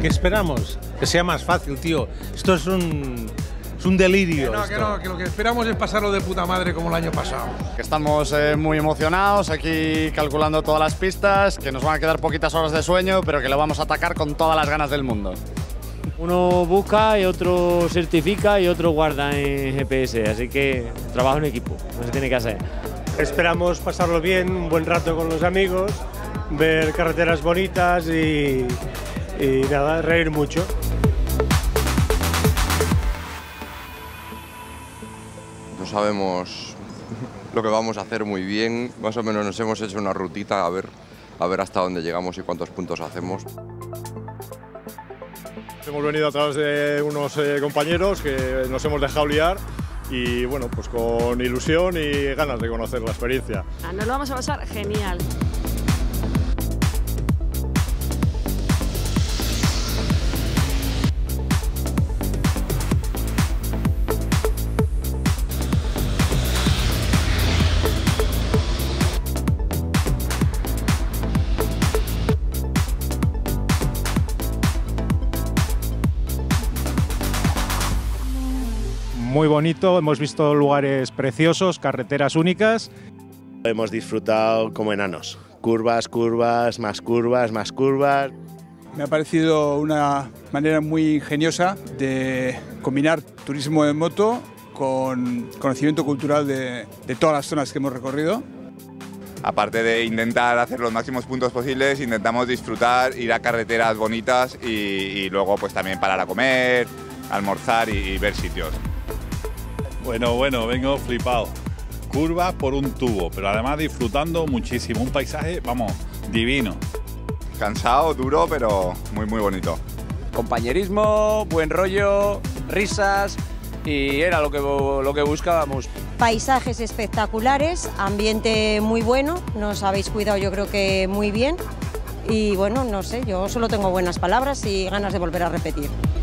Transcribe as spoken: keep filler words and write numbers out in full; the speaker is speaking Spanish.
¿Qué esperamos? Que sea más fácil, tío. Esto es un, es un delirio. Que no, esto. que no, que lo que esperamos es pasarlo de puta madre como el año pasado. Que estamos eh, muy emocionados, aquí calculando todas las pistas, que nos van a quedar poquitas horas de sueño, pero que lo vamos a atacar con todas las ganas del mundo. Uno busca y otro certifica y otro guarda en G P S, así que trabajo en equipo, no se tiene que hacer. Esperamos pasarlo bien, un buen rato con los amigos, ver carreteras bonitas y, y nada, reír mucho. No sabemos lo que vamos a hacer muy bien, más o menos nos hemos hecho una rutita a ver, a ver hasta dónde llegamos y cuántos puntos hacemos. Hemos venido a través de unos eh, compañeros que nos hemos dejado liar y bueno, pues con ilusión y ganas de conocer la experiencia. Nos lo vamos a pasar genial. Muy bonito, hemos visto lugares preciosos, carreteras únicas. Hemos disfrutado como enanos, curvas, curvas, más curvas, más curvas. Me ha parecido una manera muy ingeniosa de combinar turismo en moto con conocimiento cultural de, de todas las zonas que hemos recorrido. Aparte de intentar hacer los máximos puntos posibles, intentamos disfrutar, ir a carreteras bonitas y, y luego pues también parar a comer, almorzar y, y ver sitios. Bueno, bueno, vengo flipado. Curva por un tubo, pero además disfrutando muchísimo. Un paisaje, vamos, divino. Cansado, duro, pero muy, muy bonito. Compañerismo, buen rollo, risas y era lo que, lo que buscábamos. Paisajes espectaculares, ambiente muy bueno, nos habéis cuidado yo creo que muy bien y bueno, no sé, yo solo tengo buenas palabras y ganas de volver a repetir.